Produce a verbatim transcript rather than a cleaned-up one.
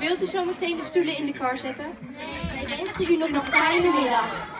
Wilt u zo meteen de stoelen in de kar zetten? Wij wensen u nog een fijne middag.